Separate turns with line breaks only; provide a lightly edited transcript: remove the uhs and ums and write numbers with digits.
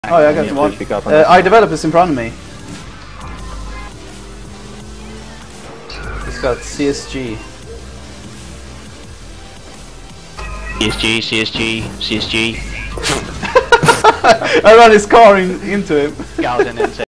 Oh yeah, I got one. iiDeveloper's in front of me. It's got CSG.
CSG.
I ran his car into him.
Galden into